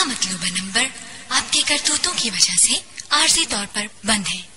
आपका मतलूबा नंबर आपके करतूतों की वजह से आर्जी तौर पर बंद है।